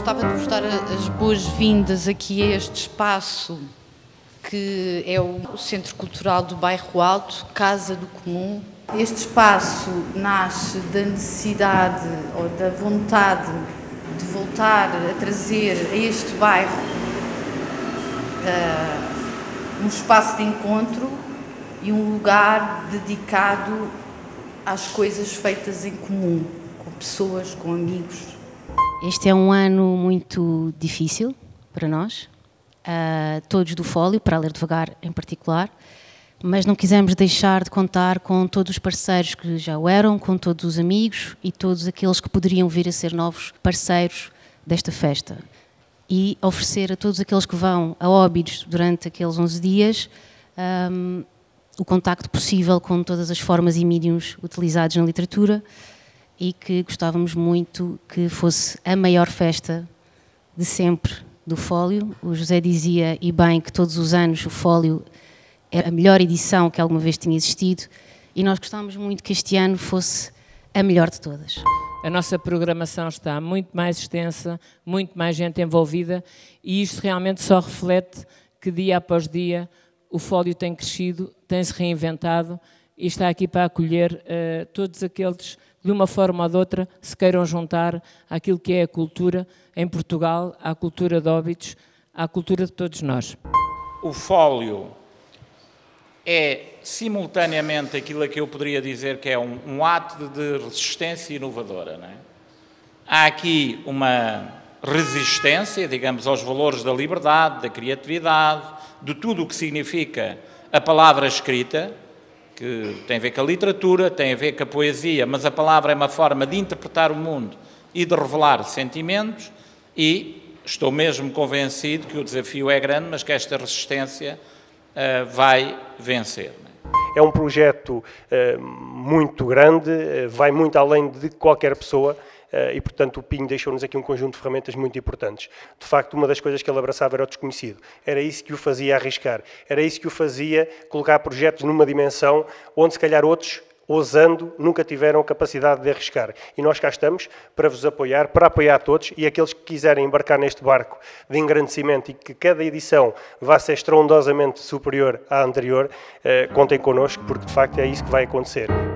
gostava de vos dar as boas-vindas aqui a este espaço que é o Centro Cultural do Bairro Alto, Casa do Comum. Este espaço nasce da necessidade ou da vontade de voltar a trazer a este bairro um espaço de encontro e um lugar dedicado às coisas feitas em comum, com pessoas, com amigos. Este é um ano muito difícil para nós, todos do Fólio, para ler devagar em particular, mas não quisemos deixar de contar com todos os parceiros que já o eram, com todos os amigos e todos aqueles que poderiam vir a ser novos parceiros desta festa. E oferecer a todos aqueles que vão a Óbidos durante aqueles 11 dias o contacto possível com todas as formas e médiums utilizados na literatura, e que gostávamos muito que fosse a maior festa de sempre do Fólio. O José dizia, e bem, que todos os anos o Fólio era a melhor edição que alguma vez tinha existido, e nós gostávamos muito que este ano fosse a melhor de todas. A nossa programação está muito mais extensa, muito mais gente envolvida, e isto realmente só reflete que dia após dia o Fólio tem crescido, tem-se reinventado e está aqui para acolher todos aqueles que, de uma forma ou de outra, se queiram juntar àquilo que é a cultura em Portugal, à cultura de Óbidos, à cultura de todos nós. O Fólio é simultaneamente aquilo a que eu poderia dizer que é um ato de resistência inovadora, não é? Há aqui uma resistência, digamos, aos valores da liberdade, da criatividade, de tudo o que significa a palavra escrita, que tem a ver com a literatura, tem a ver com a poesia, mas a palavra é uma forma de interpretar o mundo e de revelar sentimentos, e estou mesmo convencido que o desafio é grande, mas que esta resistência vai vencer. É um projeto muito grande, vai muito além de qualquer pessoa, e, portanto, o Pinho deixou-nos aqui um conjunto de ferramentas muito importantes. De facto, uma das coisas que ele abraçava era o desconhecido. Era isso que o fazia arriscar. Era isso que o fazia colocar projetos numa dimensão onde, se calhar, outros, ousando, nunca tiveram capacidade de arriscar. E nós cá estamos para vos apoiar, para apoiar todos, e aqueles que quiserem embarcar neste barco de engrandecimento e que cada edição vá ser estrondosamente superior à anterior, contem connosco, porque, de facto, é isso que vai acontecer.